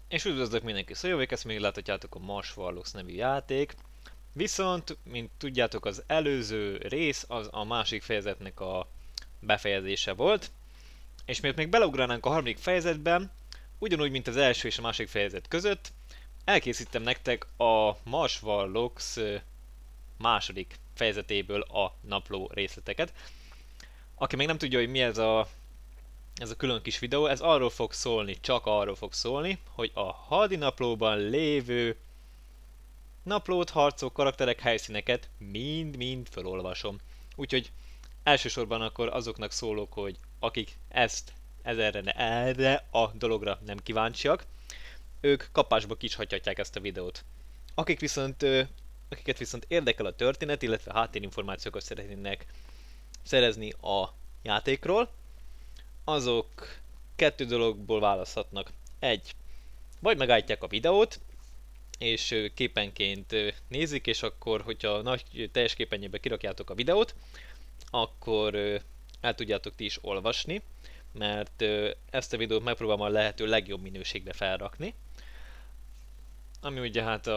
És üdvözlök mindenki, szóval ezt még láthatjátok a Mars Warlocks nevű játék. Viszont, mint tudjátok, az előző rész az a másik fejezetnek a befejezése volt. És miért még beleugranánk a harmadik fejezetben, ugyanúgy, mint az első és a másik fejezet között, elkészítem nektek a Mars Warlocks második fejezetéből a napló részleteket. Aki még nem tudja, hogy mi ez a külön kis videó, ez arról fog szólni, csak arról fog szólni, hogy a Hardi naplóban lévő naplót, harcok, karakterek, helyszíneket mind-mind felolvasom. Úgyhogy elsősorban akkor azoknak szólok, hogy akik erre a dologra nem kíváncsiak, ők kapásba kishagyhatják ezt a videót. Akiket viszont érdekel a történet, illetve háttérinformációkat szeretnének szerezni a játékról, azok kettő dologból választhatnak. Egy, vagy megállítják a videót, és képenként nézik, és akkor, hogyha nagy teljes képernyőbe kirakjátok a videót, akkor el tudjátok ti is olvasni, mert ezt a videót megpróbálom a lehető legjobb minőségbe felrakni. Ami ugye hát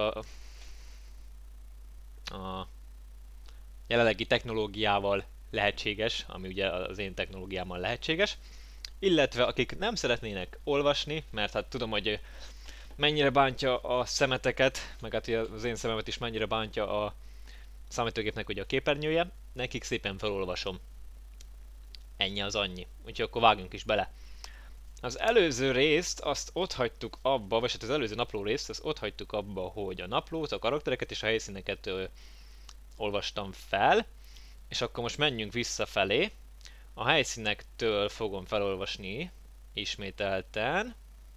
a jelenlegi technológiával lehetséges, ami ugye az én technológiámmal lehetséges. Illetve akik nem szeretnének olvasni, mert hát tudom, hogy mennyire bántja a szemeteket, meg hát az én szememet is mennyire bántja a számítógépnek ugye a képernyője, nekik szépen felolvasom. Ennyi az annyi. Úgyhogy akkor vágjunk is bele. Az előző részt azt ott hagytuk abba, vagy hát az előző napló részt azt ott hagytuk abba, hogy a naplót, a karaktereket és a helyszíneket olvastam fel, és akkor most menjünk visszafelé. A helyszínektől fogom felolvasni ismételten.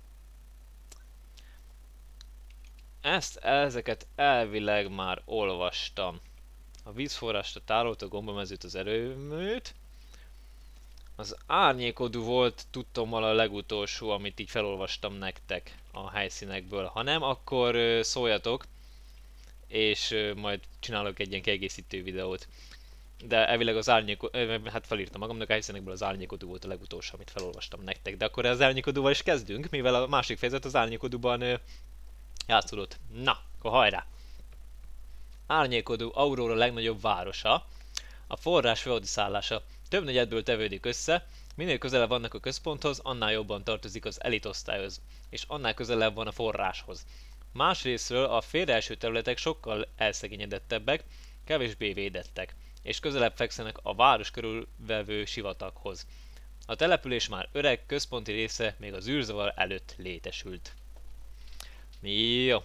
Ezeket elvileg már olvastam. A vízforrást, a tárolót, a gombamezőt, az erőműt. Az árnyékodú volt tudtommal a legutolsó, amit így felolvastam nektek a helyszínekből. Ha nem, akkor szóljatok, és majd csinálok egy ilyen kiegészítő videót. De elvileg az hát felírtam magamnak, a helyszínekből az árnyékodú volt a legutolsó, amit felolvastam nektek. De akkor az árnyékodúval is kezdünk, mivel a másik fejezet az árnyékodúban játszódott. Na, akkor hajrá! Árnyékodó Aurora legnagyobb városa. A forrás feodiszállása több negyedből tevődik össze, minél közelebb vannak a központhoz, annál jobban tartozik az elitosztályhoz, és annál közelebb van a forráshoz. Másrésztről a félreeső területek sokkal elszegényedettebbek, kevésbé védettek, és közelebb fekszenek a város körülvevő sivataghoz. A település már öreg, központi része még az űrzavar előtt létesült. Jó.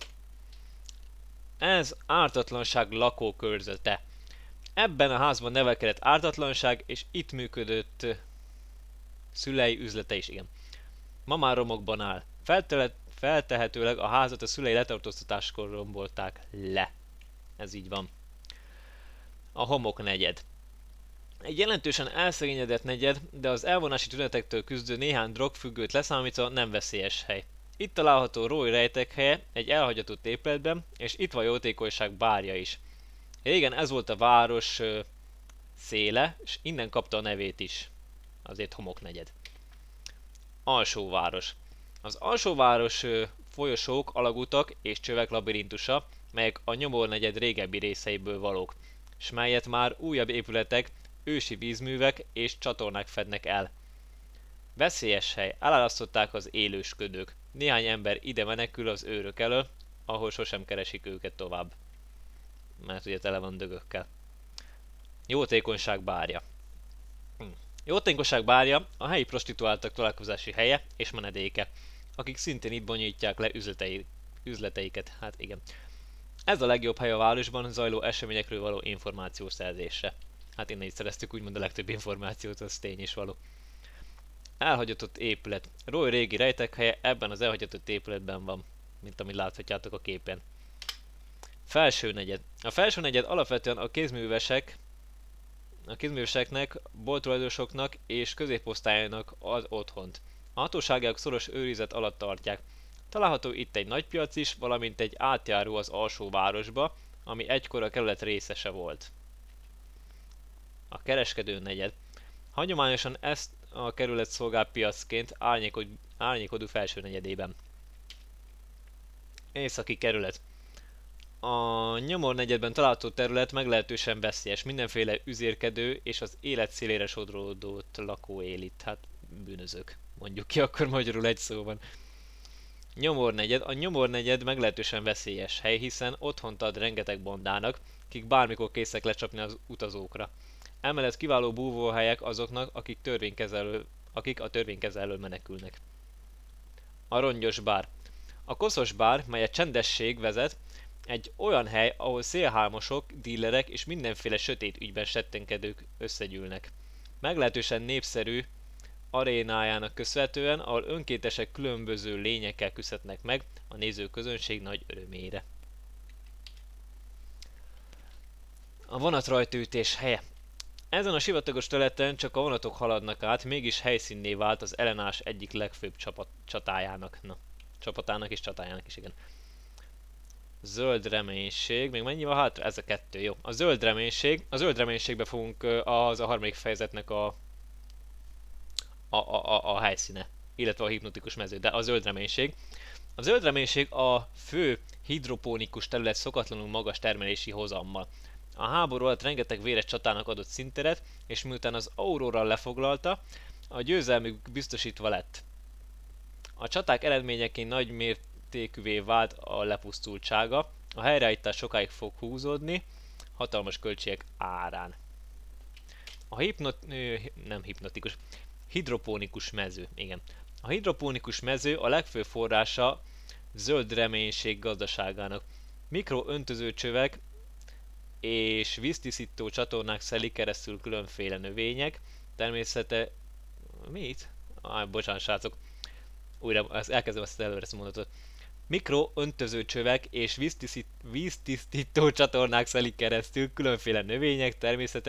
Ez ártatlanság lakókörzete. Ebben a házban nevelkedett ártatlanság, és itt működött szülei üzlete is, igen. Ma már romokban áll. Feltehetőleg a házat a szülei letartóztatáskor rombolták le. Ez így van. A homok negyed. Egy jelentősen elszegényedett negyed, de az elvonási tünetektől küzdő néhány drogfüggőt leszámítva nem veszélyes hely. Itt található Roy rejtekhelye egy elhagyatott épületben, és itt van jótékonyság bárja is. Régen ez volt a város széle, és innen kapta a nevét is. Azért homoknegyed. Alsóváros. Az alsóváros folyosók, alagutak és csövek labirintusa, melyek a nyomornegyed régebbi részeiből valók, s melyet már újabb épületek, ősi vízművek és csatornák fednek el. Veszélyes hely, elárasztották az élősködők. Néhány ember ide menekül az őrök elől, ahol sosem keresik őket tovább. Mert ugye tele van dögökkel. Jótékonyság bárja. Jótékonyság bárja a helyi prostituáltak találkozási helye és menedéke, akik szintén itt bonyolítják le üzleteiket. Hát igen. Ez a legjobb hely a városban zajló eseményekről való információszerzésre. Hát innen is szereztük úgymond a legtöbb információt, az tény is való. Elhagyatott épület. Roy régi rejtekhelye ebben az elhagyatott épületben van, mint amit láthatjátok a képen. Felső negyed. A felső negyed alapvetően a kézműveseknek, bolttulajdonosoknak és középosztályának ad otthont. A hatóságok szoros őrizet alatt tartják. Található itt egy nagypiac is, valamint egy átjáró az alsó városba, ami egykor a kerület részese volt. A kereskedő negyed. Hagyományosan ezt a kerület szolgál piacként árnyékodó felső negyedében. Északi kerület. A Nyomor negyedben található terület meglehetősen veszélyes, mindenféle üzérkedő és az élet szélére sodródott lakó él itt, hát bűnözők. Mondjuk ki akkor magyarul egy szóban. Nyomor negyed. A Nyomor negyed meglehetősen veszélyes hely, hiszen otthont ad rengeteg bandának, akik bármikor készek lecsapni az utazókra. Emellett kiváló búvóhelyek azoknak, akik a törvénykeze elől menekülnek. A rongyos bár. A koszos bár, melyet csendesség vezet, egy olyan hely, ahol szélhámosok, dílerek és mindenféle sötét ügyben settenkedők összegyűlnek. Meglehetősen népszerű arénájának köszönhetően, ahol önkéntesek különböző lényekkel küzdhetnek meg a nézőközönség nagy örömére. A vonatrajtaütés helye. Ezen a sivatagos területen csak a vonatok haladnak át, mégis helyszínné vált az ellenállás egyik legfőbb csatájának. Csapatának és csatájának is, igen. Zöld reménység, még mennyi van hátra? Ez a kettő, jó. A zöld reménység. A zöld reménységbe fogunk az a harmadik fejezetnek a helyszíne, illetve a hipnotikus mező, de a zöld reménység. A zöld reménység a fő hidroponikus terület szokatlanul magas termelési hozammal. A háború alatt rengeteg véres csatának adott színteret, és miután az Aurora lefoglalta, a győzelmük biztosítva lett. A csaták eredményeként nagy mértékűvé vált a lepusztultsága, a helyreállítás sokáig fog húzódni, hatalmas költségek árán. A hidroponikus mező, igen. A hidroponikus mező a legfőbb forrása zöld reménység gazdaságának. Mikroöntözőcsövek és víztisztító csatornák szelik keresztül különféle növények, természete... Mit? Bocsánat, srácok. Újra elkezdem ezt előre ezt mondatot. Mikroöntözőcsövek és víztisztító csatornák szelik keresztül különféle növények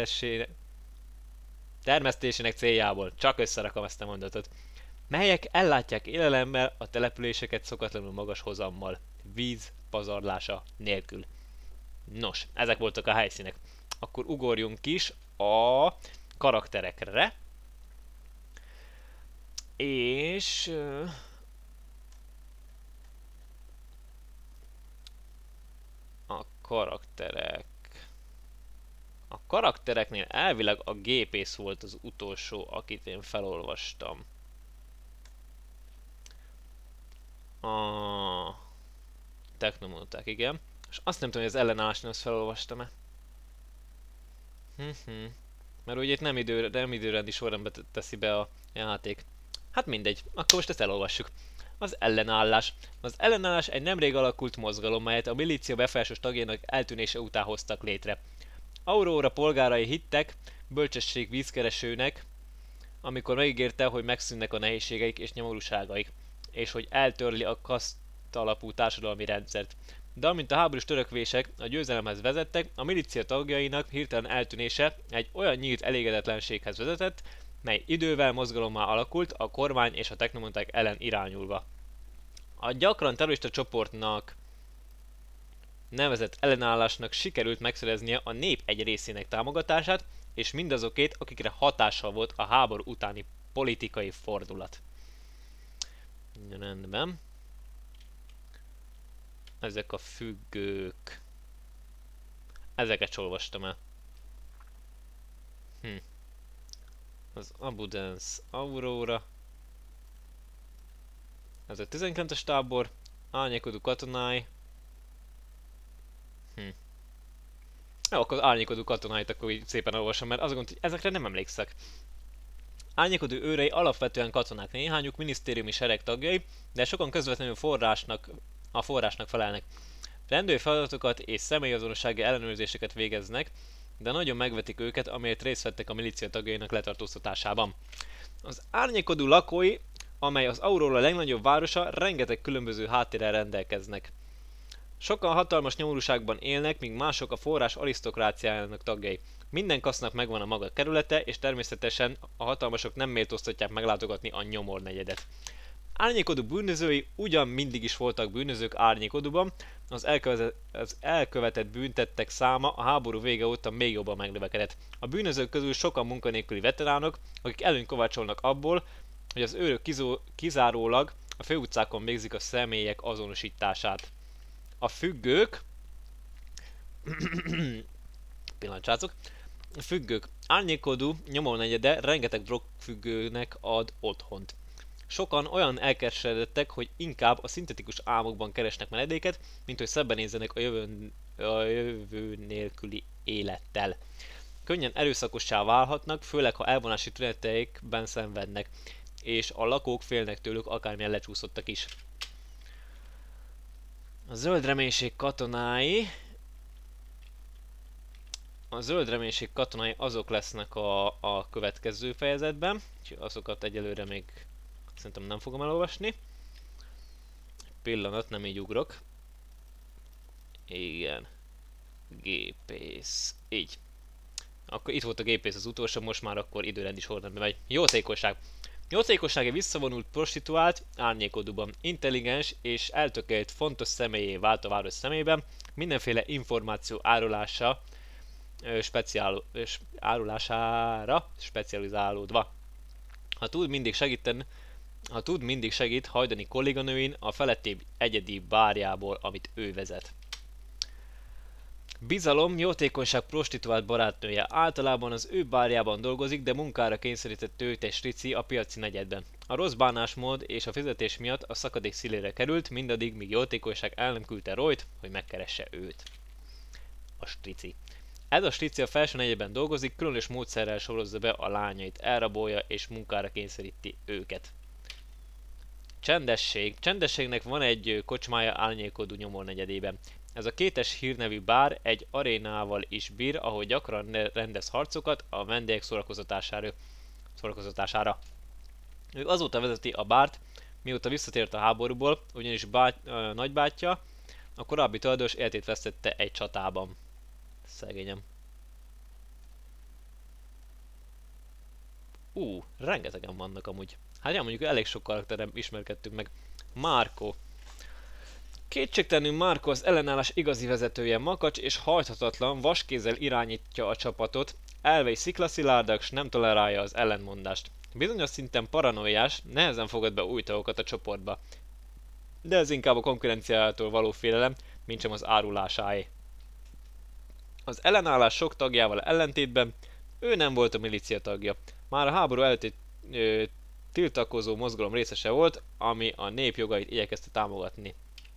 termesztésének céljából. Csak összerakom ezt a mondatot. Melyek ellátják élelemmel a településeket szokatlanul magas hozammal, víz pazarlása nélkül. Nos, ezek voltak a helyszínek. Akkor ugorjunk is a karakterekre. És... a karakterek... A karaktereknél elvileg a gépész volt az utolsó, akit én felolvastam. A technomonták, igen. És azt nem tudom, hogy az ellenállásnál azt felolvastam-e. Mert ugye itt nem időrendi sorrendbe teszi be a játék. Hát mindegy, akkor most ezt elolvassuk. Az ellenállás. Az ellenállás egy nemrég alakult mozgalom, melyet a milícia befolyásos tagjának eltűnése után hoztak létre. Aurora polgárai hittek bölcsesség vízkeresőnek, amikor megígérte, hogy megszűnnek a nehézségeik és nyomorúságaik, és hogy eltörli a kasztalapú társadalmi rendszert. De amint a háborús törekvések a győzelemhez vezettek, a milícia tagjainak hirtelen eltűnése egy olyan nyílt elégedetlenséghez vezetett, mely idővel mozgalommá alakult a kormány és a technomonták ellen irányulva. A gyakran terrorista csoportnak nevezett ellenállásnak sikerült megszereznie a nép egy részének támogatását, és mindazokét, akikre hatással volt a háború utáni politikai fordulat. Rendben. Ezek a függők. Ezeket olvastam el. Az Abundance Aurora. Ez a 19-es tábor. Árnyékodó katonái. Jó, akkor az árnyékodó katonáit akkor így szépen olvasom, mert azt gondolom, hogy ezekre nem emlékszek. Árnyékodó őrei alapvetően katonák, néhányuk minisztériumi sereg tagjai, de sokan közvetlenül a forrásnak felelnek. Rendőri feladatokat és személyazonossági ellenőrzéseket végeznek, de nagyon megvetik őket, amelyet részt vettek a milícia tagjainak letartóztatásában. Az árnyékodó lakói, amely az Aurora legnagyobb városa, rengeteg különböző háttérrel rendelkeznek. Sokan hatalmas nyomorúságban élnek, míg mások a forrás arisztokráciájának tagjai. Minden kasznak megvan a maga kerülete, és természetesen a hatalmasok nem méltóztatják meglátogatni a Nyomor negyedet. Árnyékodó bűnözői ugyan mindig is voltak bűnözők Árnyékodóban, az elkövetett bűntettek száma a háború vége óta még jobban megnövekedett. A bűnözők közül sokan munkanélküli veteránok, akik előnyt kovácsolnak abból, hogy az őrök kizárólag a főutcákon végzik a személyek azonosítását. A függők... Pillanat, srácok. A függők. Árnyékodú nyomornegyede rengeteg drogfüggőnek ad otthont. Sokan olyan elkeseredettek, hogy inkább a szintetikus álmokban keresnek menedéket, mint hogy szembenézzenek a jövő nélküli élettel. Könnyen erőszakossá válhatnak, főleg ha elvonási tüneteikben szenvednek, és a lakók félnek tőlük, akármilyen lecsúszottak is. A zöld reménység katonái... A zöld reménység katonái azok lesznek a következő fejezetben, úgyhogy azokat egyelőre még szerintem nem fogom elolvasni. Pillanat, nem így ugrok. Igen. Gépész. Így. Akkor itt volt a gépész az utolsó, most már akkor időrendi sorrendben megy. Jótékonyság. Jótékonyság egy visszavonult prostituált, árnyékodúban intelligens és eltökélt fontos személyé vált a város szemében, mindenféle információ árulására specializálódva. Ha tud, mindig segít hajdani kolléganőin a felettébb egyedi bárjából, amit ő vezet. Bizalom, jótékonyság prostituált barátnője. Általában az ő bárjában dolgozik, de munkára kényszerített őt egy strici a piaci negyedben. A rossz bánásmód és a fizetés miatt a szakadék szélére került, mindaddig, míg jótékonyság el nem küldte Royt, hogy megkeresse őt. A strici. Ez a strici a felső negyedben dolgozik, különös módszerrel sorozza be a lányait, elrabolja és munkára kényszeríti őket. Csendesség. Csendességnek van egy kocsmája árnyékodú nyomornegyedében. Ez a kétes hírnevű bár egy arénával is bír, ahol gyakran rendez harcokat a vendégek szórakozatására. Ő azóta vezeti a bárt, mióta visszatért a háborúból, ugyanis nagybátyja a korábbi tulajdonos életét vesztette egy csatában. Szegényem. Rengetegen vannak amúgy. Hát ja, mondjuk elég sok karakterem ismerkedtünk meg. Marco. Kétségtelenül Marco az ellenállás igazi vezetője, makacs és hajthatatlan, vaskézzel irányítja a csapatot, elvei sziklaszilárdak, s nem tolerálja az ellentmondást. Bizonyos szinten paranoiás, nehezen fogad be új tagokat a csoportba. De ez inkább a konkurenciától való félelem, mintsem az árulásáé. Az ellenállás sok tagjával ellentétben ő nem volt a milícia tagja. Már a háború előtti tiltakozó mozgalom részese volt, ami a nép jogait igyekezte támogatni.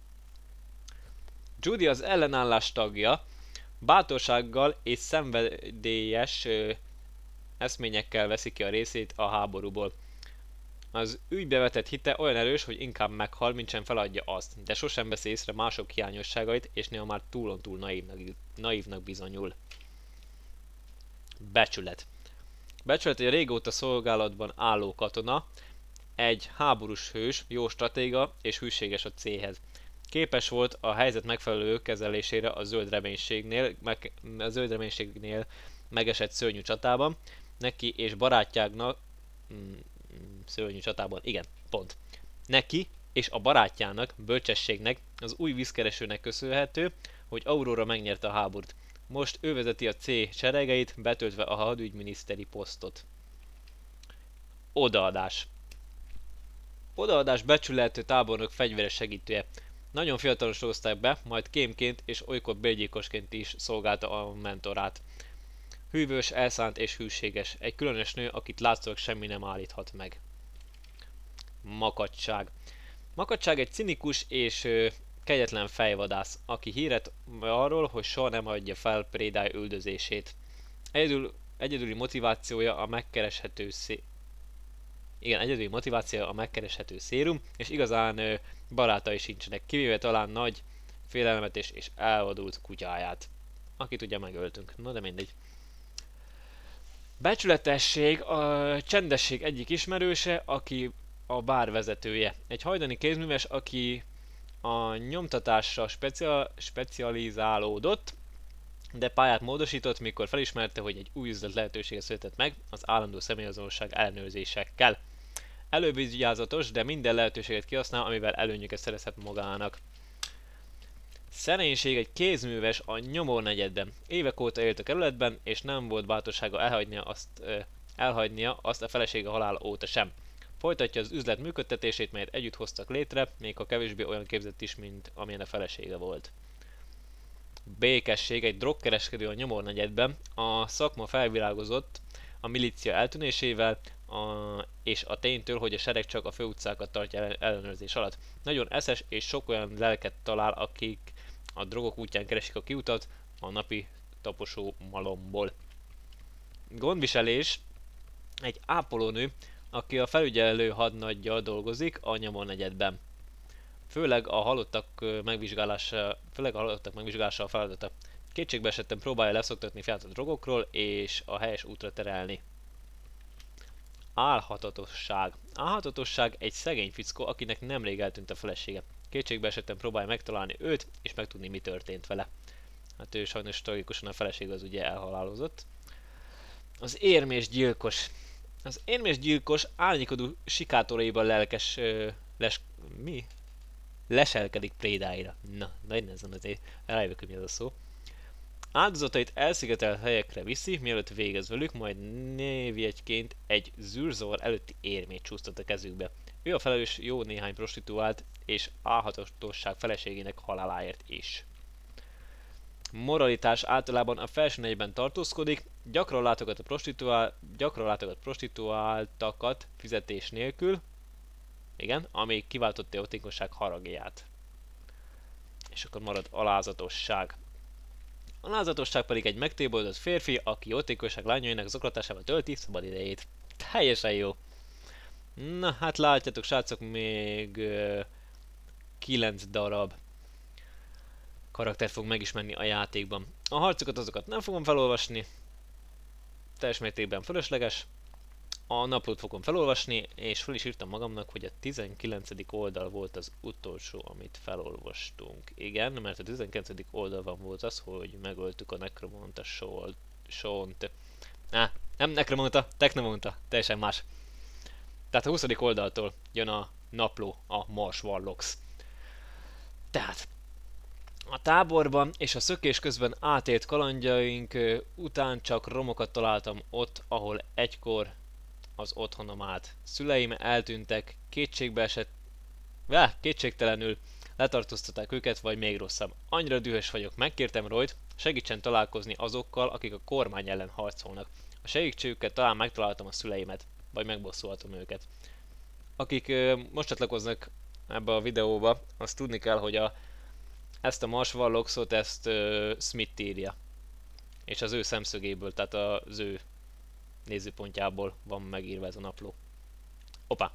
Judy az ellenállás tagja, bátorsággal és szenvedélyes eszményekkel veszi ki a részét a háborúból. Az ügybe vetett hite olyan erős, hogy inkább meghal, mintsem feladja azt, de sosem veszi észre mások hiányosságait, és néha már túlontúl naívnak bizonyul. Becsület. Becsület egy régóta szolgálatban álló katona, egy háborús hős, jó stratéga és hűséges a célhez. Képes volt a helyzet megfelelő kezelésére a zöld reménységnél megesett szörnyű csatában, neki és barátjának szörnyű csatában, igen, pont. Neki és a barátjának, bölcsességnek, az új vízkeresőnek köszönhető, hogy Aurora megnyerte a háborút. Most ő vezeti a C seregeit, betöltve a hadügyminiszteri posztot. Odaadás. Odaadás becsületű tábornok fegyveres segítője. Nagyon fiatalon sorozták be, majd kémként és olykor bérgyilkosként is szolgálta a mentorát. Hűvös, elszánt és hűséges. Egy különös nő, akit látszólag semmi nem állíthat meg. Makacság. Makacság egy cinikus és kegyetlen fejvadász, aki híret arról, hogy soha nem adja fel prédája üldözését. Egyedüli motivációja a megkereshető szérum, és igazán barátai sincsenek, kivéve talán nagy félelmetes és elvadult kutyáját, akit ugye megöltünk. Na de mindegy. Becsületesség a csendesség egyik ismerőse, aki a bár vezetője. Egy hajdani kézműves, aki a nyomtatásra specializálódott, de pályát módosított, mikor felismerte, hogy egy új üzlet lehetősége született meg az állandó személyazonosság ellenőrzésekkel. Elővigyázatos, de minden lehetőséget kihasznál, amivel előnyöket szerezhet magának. Szerénység egy kézműves a nyomornegyedben. Évek óta élt a kerületben, és nem volt bátorsága elhagynia azt a felesége halála óta sem. Folytatja az üzlet működtetését, melyet együtt hoztak létre, még ha kevésbé olyan képzett is, mint amilyen a felesége volt. Békesség, egy drogkereskedő a nyomornegyedben. A szakma felvilágozott a milícia eltűnésével, és a ténytől, hogy a sereg csak a főutcákat tartja ellenőrzés alatt. Nagyon eszes és sok olyan lelket talál, akik a drogok útján keresik a kiutat a napi taposó malomból. Gondviselés, egy ápolónő, aki a felügyelő hadnaggyal dolgozik a nyomornegyedben. Főleg a halottak megvizsgálása a feladata. Kétségbe esetten próbálja leszoktatni fiát a drogokról és a helyes útra terelni. Álhatatosság. Álhatatosság egy szegény fickó, akinek nemrég eltűnt a felesége. Kétségbe esetten próbálja megtalálni őt és megtudni, mi történt vele. Hát ő sajnos tragikusan, a felesége az ugye elhalálozott. Az érmésgyilkos. Az érmésgyilkos árnyékodó sikátoraiban lelkes... leselkedik prédáira. Na innen ezen azért elájövök, hogy mi ez a szó. Áldozatait elszigetelt helyekre viszi, mielőtt végez velük, majd névjegyként egy zűrzavar előtti érmét csúsztat a kezükbe. Ő a felelős jó néhány prostituált és álhatatosság feleségének haláláért is. Moralitás általában a felső negyedben tartózkodik, gyakran látogat prostituáltakat fizetés nélkül, igen, ami kiváltotta a jótékonyság haragját. És akkor marad alázatosság. Alázatosság pedig egy megtéboldott férfi, aki jótékonyság lányainak zaklatásával tölti szabad idejét. Teljesen jó. Na hát látjátok srácok, még 9 darab karaktert fogunk megismerni a játékban. A harcokat azokat nem fogom felolvasni, teljes mértékben fölösleges. A naplót fogom felolvasni, és fel is írtam magamnak, hogy a 19. oldal volt az utolsó, amit felolvastunk. Igen, mert a 19. oldalban volt az, hogy megöltük a Necromunda Sean-t. Nem Necromunda, Technomunda, teljesen más. Tehát a 20. oldaltól jön a napló, a Marsh Warlocks. Tehát a táborban és a szökés közben átélt kalandjaink után csak romokat találtam ott, ahol egykor az otthonom állt. Szüleim eltűntek, kétségtelenül letartóztatták őket, vagy még rosszabb. Annyira dühös vagyok, megkértem Royt, segítsen találkozni azokkal, akik a kormány ellen harcolnak. A segítségükkel talán megtaláltam a szüleimet, vagy megbosszulhatom őket. Akik most csatlakoznak ebbe a videóba, azt tudni kell, hogy ezt a Marsh Warlocksot, ezt Smith írja. És az ő szemszögéből, tehát az ő nézőpontjából van megírva ez a napló. Opa!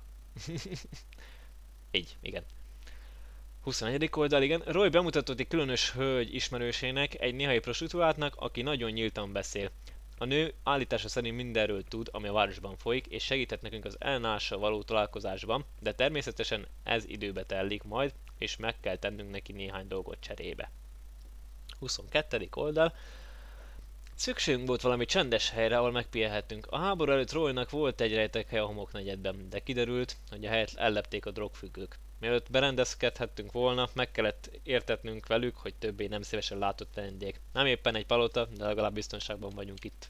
Így, igen. 21. oldal, igen. Roy bemutatott egy különös hölgy ismerősének, egy néhai prostituáltnak, aki nagyon nyíltan beszél. A nő állítása szerint mindenről tud, ami a városban folyik, és segített nekünk az elnással való találkozásban, de természetesen ez időbe telik majd, és meg kell tennünk neki néhány dolgot cserébe. 22. oldal. Szükségünk volt valami csendes helyre, ahol megpihenhettünk. A háború előtt Roynak volt egy rejtekhely a homoknegyedben, de kiderült, hogy a helyet ellepték a drogfüggők. Mielőtt berendezkedhettünk volna, meg kellett értetnünk velük, hogy többé nem szívesen látott vendég. Nem éppen egy palota, de legalább biztonságban vagyunk itt.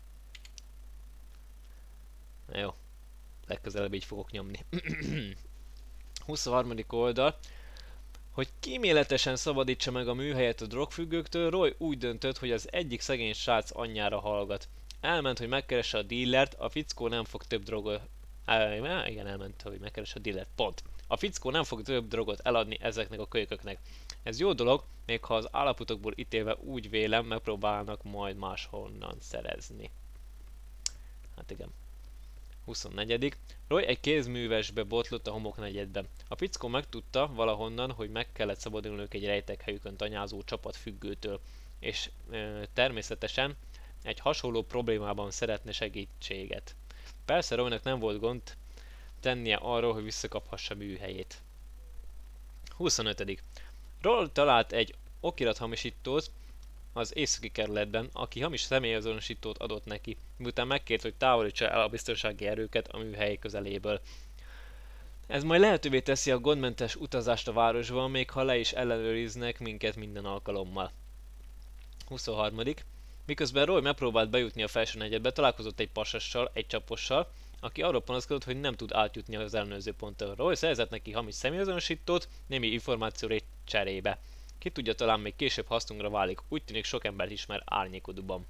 Na jó, legközelebb így fogok nyomni. 23. oldal. Hogy kíméletesen szabadítsa meg a műhelyet a drogfüggőktől, Roy úgy döntött, hogy az egyik szegény srác anyjára hallgat. Elment, hogy megkeresse a dílert, a fickó nem fog több drogot... Igen, elment, hogy megkeresse a dílert, pont. A fickó nem fog több drogot eladni ezeknek a kölyköknek. Ez jó dolog, még ha az állapotokból ítélve úgy vélem, megpróbálnak majd máshonnan szerezni. Hát igen. 24. Roy egy kézművesbe botlott a homoknegyedbe. A fickó megtudta valahonnan, hogy meg kellett szabadulniuk egy rejtekhelyükön tanyázó csapat függőtől, és természetesen egy hasonló problémában szeretne segítséget. Persze Roynak nem volt gond tennie arról, hogy visszakaphassa műhelyét. 25. Roy talált egy okirathamisítót az északi kerületben, aki hamis személyazonosítót adott neki, miután megkért, hogy távolítsa el a biztonsági erőket a műhely közeléből. Ez majd lehetővé teszi a gondmentes utazást a városban, még ha le is ellenőriznek minket minden alkalommal. 23. Miközben Roy megpróbált bejutni a felső negyedbe, találkozott egy pasassal, egy csapossal, aki arról panaszkodott, hogy nem tud átjutni az ellenőrző ponton. Roy szerzett neki hamis személyazonosítót, némi információra cserébe. Ki tudja, talán még később hasznunkra válik, úgy tűnik sok embert ismer árnyékodóban.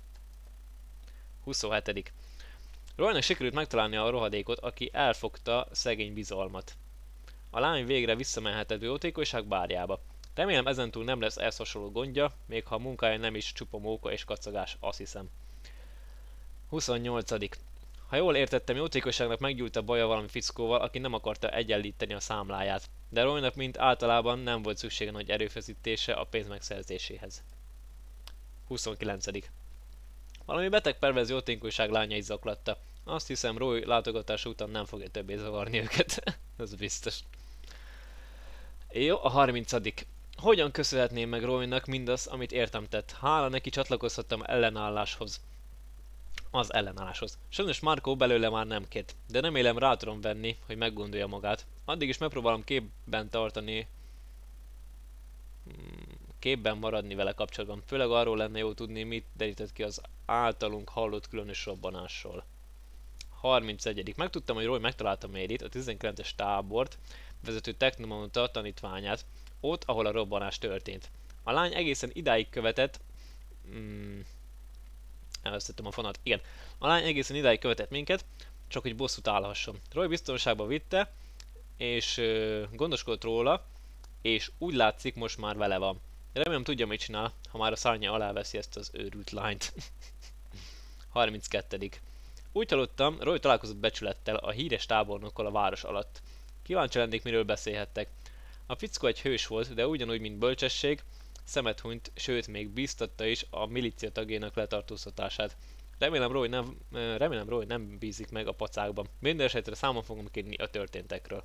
27. Roynak sikerült megtalálni a rohadékot, aki elfogta szegény bizalmat. A lány végre visszamehetett jótékonyság bárjába. Remélem ezentúl nem lesz ehhez hasonló gondja, még ha a munkája nem is csupa móka és kacagás, azt hiszem. 28. Ha jól értettem, jótékonyságnak meggyújt a baja valami fickóval, aki nem akarta egyenlíteni a számláját. De Roynak mint általában nem volt szüksége nagy erőfeszítése a pénz megszerzéséhez. 29. Valami beteg perverz jótékonyság lányai zaklatta. Azt hiszem, Roy látogatása után nem fogja többé zavarni őket. Ez biztos. Jó, a 30. Hogyan köszönhetném meg Roynak mindazt, amit értem tett? Hála neki csatlakozhattam ellenálláshoz. Az ellenálláshoz. Sajnos Marco belőle már nem kért, de remélem rá tudom venni, hogy meggondolja magát. Addig is megpróbálom képben maradni vele kapcsolatban. Főleg arról lenne jó tudni, mit derített ki az általunk hallott különös robbanásról. 31. Megtudtam, hogy Roy megtalálta Mary-t, a 19-es tábort vezető technomonta tanítványát, ott, ahol a robbanás történt. A lány egészen idáig követett... elvesztettem a fonat. Igen. A lány egészen idáig követett minket, csak hogy bosszút állhasson. Roy biztonságba vitte, és gondoskodott róla, és úgy látszik, most már vele van. Remélem tudja, mit csinál, ha már a szárnya alá veszi ezt az őrült lányt. 32. Úgy hallottam, Roy találkozott becsülettel, a híres tábornokkal a város alatt. Kíváncsi lennék, miről beszélhettek. A fickó egy hős volt, de ugyanúgy, mint bölcsesség, szemet hunyt, sőt még bíztatta is a milícia tagjának letartóztatását. Remélem Roy nem bízik meg a pacákban. Minden esetre számon fogom kérni a történtekről.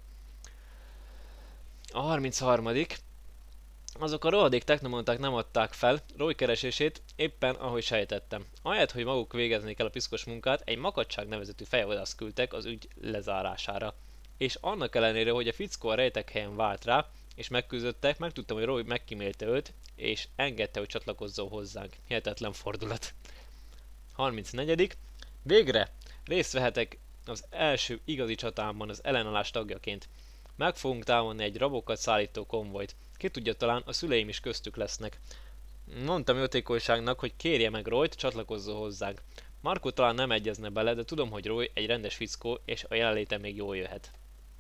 A 33. Azok a rohadék technomonták nem adták fel Roy keresését, éppen ahogy sejtettem. Ahelyett, hogy maguk végeznék el a piszkos munkát, egy makacság nevezetű fejvadászt küldtek az ügy lezárására. És annak ellenére, hogy a fickó a rejtek helyen vált rá, és megküzdöttek, megtudtam, hogy Roy megkímélte őt, és engedte, hogy csatlakozzon hozzánk. Hihetetlen fordulat. 34. Végre részt vehetek az első igazi csatámban az ellenállás tagjaként. Meg fogunk támadni egy rabokat szállító konvojt. Ki tudja, talán a szüleim is köztük lesznek. Mondtam jótékonyságnak, hogy kérje meg Royt, csatlakozzon hozzánk. Marco talán nem egyezne bele, de tudom, hogy Roy egy rendes fickó, és a jelenléte még jól jöhet.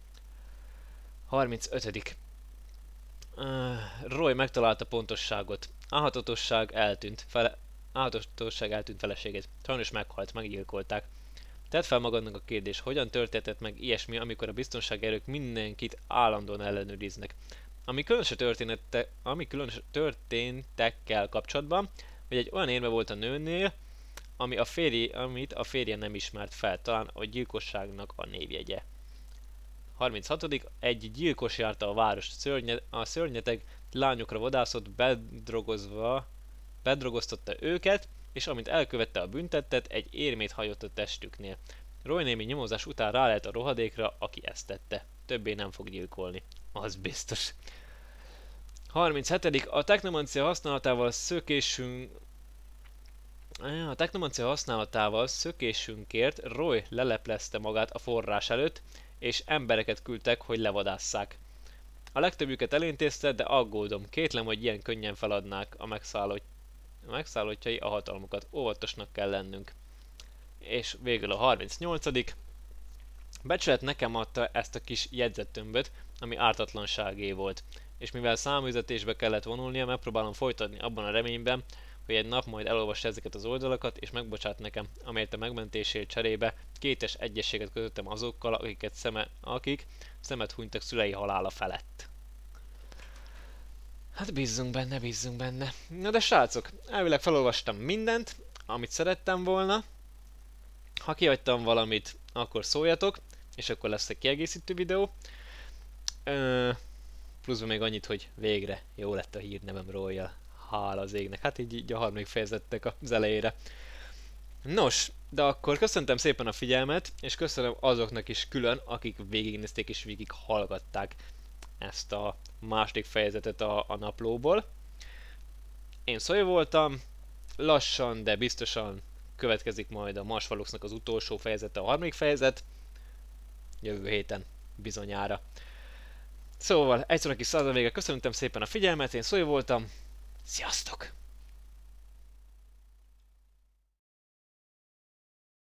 35. Roy megtalálta pontosságot. Álhatatosság eltűnt feleségét. Sajnos meghalt, meggyilkolták. Tedd fel magadnak a kérdés, hogyan történhetett meg ilyesmi, amikor a biztonsági erők mindenkit állandóan ellenőriznek. Ami különös történtekkel kapcsolatban, hogy egy olyan érme volt a nőnél, amit a férje nem ismert fel, talán a gyilkosságnak a névjegye. 36. Egy gyilkos járta a város, a szörnyeteg lányokra vadászott, bedrogoztatta őket, és amint elkövette a büntettet, egy érmét hagyott a testüknél. Roy némi nyomozás után rálelt a rohadékra, aki ezt tette. Többé nem fog gyilkolni. Az biztos. 37. A technomancia használatával szökésünkért Roy leleplezte magát a forrás előtt, és embereket küldtek, hogy levadásszák. A legtöbbjüket elintézte, de aggódom. Kétlem, hogy ilyen könnyen feladnák a megszállottjai a hatalmukat. Óvatosnak kell lennünk. És végül a 38. Becsület nekem adta ezt a kis jegyzettömböt, ami ártatlanságé volt. És mivel száműzetésbe kellett vonulnia, megpróbálom folytatni abban a reményben, hogy egy nap majd elolvassa ezeket az oldalakat, és megbocsát nekem, amelyet a megmentésért cserébe kétes egyességet kötöttem azokkal, akik szemet hunytak szülei halála felett. Hát bízzunk benne. Na de srácok, elvileg felolvastam mindent, amit szerettem volna. Ha kihagytam valamit, akkor szóljatok, és akkor lesz egy kiegészítő videó. Pluszban még annyit, hogy végre jó lett a hírnevem Royal. Hála az égnek. Hát így a harmadik fejezetnek az elejére. Nos, de akkor köszöntem szépen a figyelmet, és köszönöm azoknak is külön, akik végignézték és végig hallgatták ezt a második fejezetet a naplóból. Én Szoly voltam, lassan, de biztosan következik majd a Marsvaluxnak az utolsó fejezete, a harmadik fejezet. jövő héten bizonyára. Szóval, egyszerűen kis száza vége, köszönöm szépen a figyelmet, én Szói voltam, sziasztok!